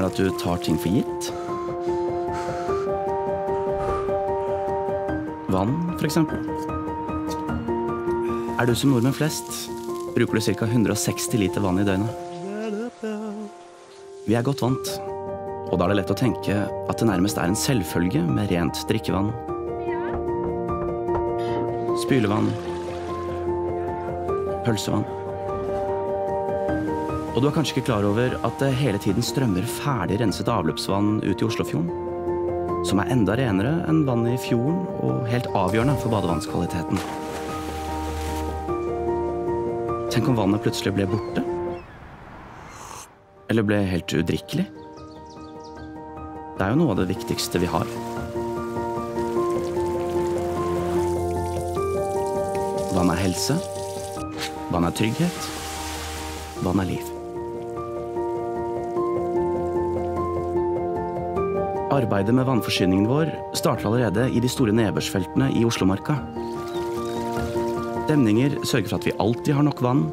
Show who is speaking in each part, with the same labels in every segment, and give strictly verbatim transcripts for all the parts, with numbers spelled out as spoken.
Speaker 1: at du tar ting for gitt? Vann, for eksempel. Er du som nordmenn flest, bruker du ca. hundre og seksti liter vann i døgnet. Vi er godt vant, og da er det lett å tenke at det nærmest er en selvfølge med rent drikkevann. Spylevann. Pølsevann. Og du er kanskje ikke klar over at det hele tiden strømmer ferdig renset avløpsvann ut i Oslofjorden, som er enda renere enn vann i fjorden og helt avgjørende for badevannskvaliteten. Tenk om vannet plutselig ble borte? Eller ble helt udrikkelig? Det er jo noe av det viktigste vi har. Vann er helse. Vann er trygghet. Vann er liv. Arbeidet med vannforsyningen vår starter allerede i de store nedbørsfeltene i Oslomarka. Demninger sørger for at vi alltid har nok vann,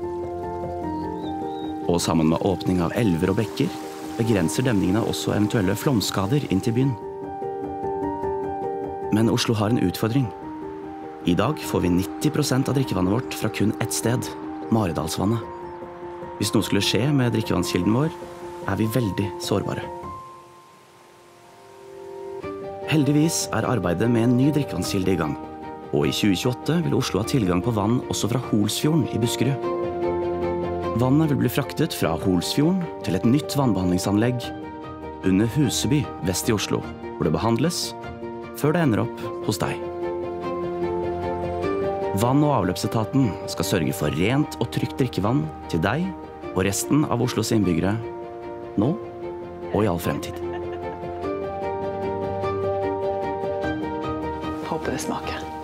Speaker 1: og sammen med åpning av elver og bekker begrenser demningene også eventuelle flomskader inn til byen. Men Oslo har en utfordring. I dag får vi nitti prosent av drikkevannet vårt fra kun ett sted, Maridalsvannet. Hvis noe skulle skje med drikkevannskilden vår, er vi veldig sårbare. Heldigvis er arbeidet med en ny drikkevannskilde i gang, og i tjue tjueåtte vil Oslo ha tilgang på vann også fra Holsfjorden i Buskerud. Vannet vil bli fraktet fra Holsfjorden til et nytt vannbehandlingsanlegg under Huseby vest i Oslo, hvor det behandles før det ender opp hos deg. Vann- og avløpsetaten skal sørge for rent og trygt drikkevann til deg og resten av Oslos innbyggere, nå og i all fremtid.
Speaker 2: Håper det smaker.